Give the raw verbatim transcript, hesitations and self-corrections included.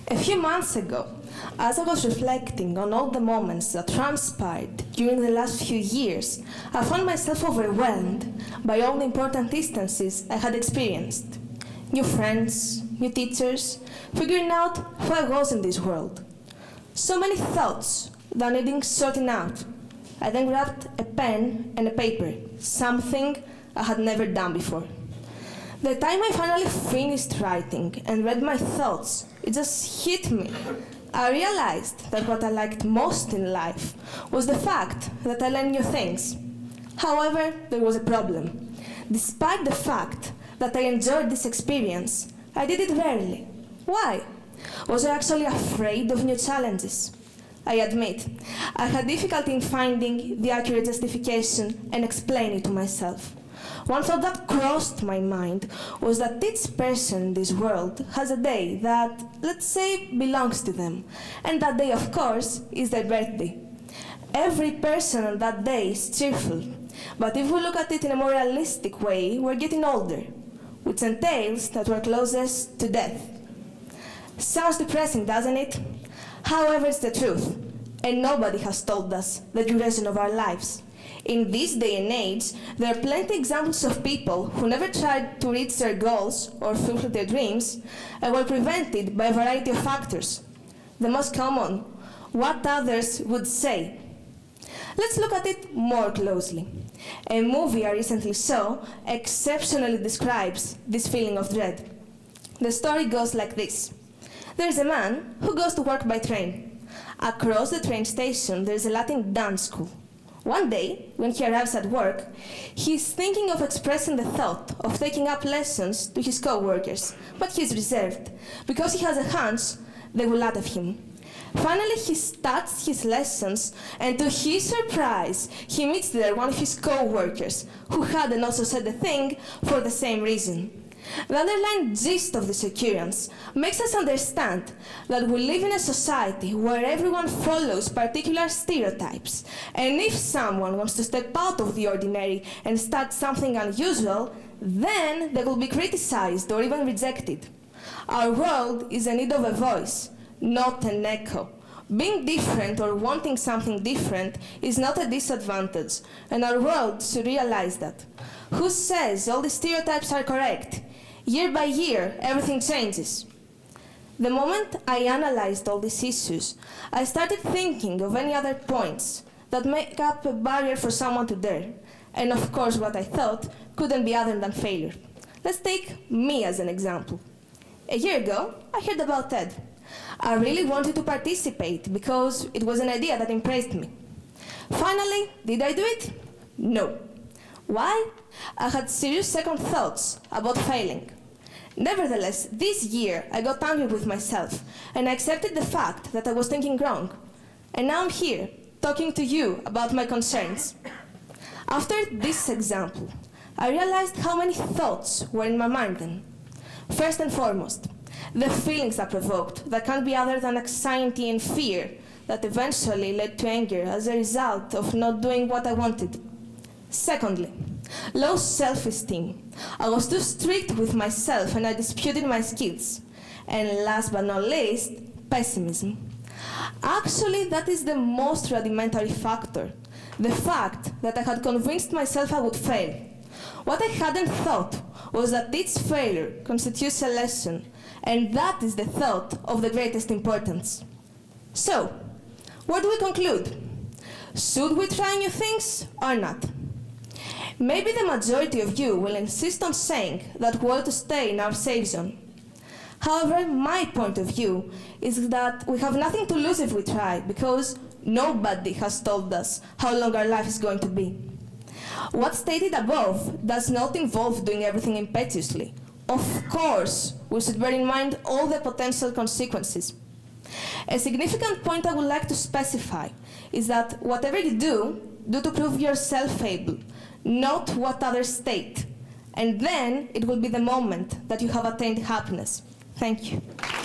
A few months ago, as I was reflecting on all the moments that transpired during the last few years, I found myself overwhelmed by all the important instances I had experienced. New friends, new teachers, figuring out who I was in this world. So many thoughts that needing sorting out. I then grabbed a pen and a paper, something I had never done before. The time I finally finished writing and read my thoughts, it just hit me. I realized that what I liked most in life was the fact that I learned new things. However, there was a problem. Despite the fact that I enjoyed this experience, I did it rarely. Why? Was I actually afraid of new challenges? I admit, I had difficulty in finding the accurate justification and explaining it to myself. One thought that crossed my mind was that each person in this world has a day that, let's say, belongs to them. And that day, of course, is their birthday. Every person on that day is cheerful. But if we look at it in a more realistic way, we're getting older, which entails that we're closest to death. Sounds depressing, doesn't it? However, it's the truth. And nobody has told us the duration of our lives. In this day and age, there are plenty of examples of people who never tried to reach their goals or fulfill their dreams and were prevented by a variety of factors. The most common, what others would say. Let's look at it more closely. A movie I recently saw exceptionally describes this feeling of dread. The story goes like this. There's a man who goes to work by train. Across the train station, there's a Latin dance school. One day, when he arrives at work, he's thinking of expressing the thought of taking up lessons to his co-workers, but he's reserved, because he has a hunch they will laugh at him. Finally, he starts his lessons, and to his surprise, he meets there one of his co-workers, who hadn't also said the thing for the same reason. The underlying gist of this occurrence makes us understand that we live in a society where everyone follows particular stereotypes, and if someone wants to step out of the ordinary and start something unusual, then they will be criticized or even rejected. Our world is in need of a voice, not an echo. Being different or wanting something different is not a disadvantage, and our world should realize that. Who says all the stereotypes are correct? Year by year, everything changes. The moment I analyzed all these issues, I started thinking of any other points that make up a barrier for someone to dare. And of course, what I thought couldn't be other than failure. Let's take me as an example. A year ago, I heard about TED. I really wanted to participate because it was an idea that impressed me. Finally, did I do it? No. Why? I had serious second thoughts about failing. Nevertheless, this year I got angry with myself and I accepted the fact that I was thinking wrong. And now I'm here, talking to you about my concerns. After this example, I realized how many thoughts were in my mind then. First and foremost, the feelings that provoked that can't be other than anxiety and fear that eventually led to anger as a result of not doing what I wanted. Secondly, low self-esteem. I was too strict with myself and I disputed my skills. And last but not least, pessimism. Actually, that is the most rudimentary factor. The fact that I had convinced myself I would fail. What I hadn't thought was that each failure constitutes a lesson, and that is the thought of the greatest importance. So, what do we conclude? Should we try new things or not? Maybe the majority of you will insist on saying that we ought to stay in our safe zone. However, my point of view is that we have nothing to lose if we try, because nobody has told us how long our life is going to be. What's stated above does not involve doing everything impetuously. Of course, we should bear in mind all the potential consequences. A significant point I would like to specify is that whatever you do, do to prove yourself able, not what others state. And then it will be the moment that you have attained happiness. Thank you.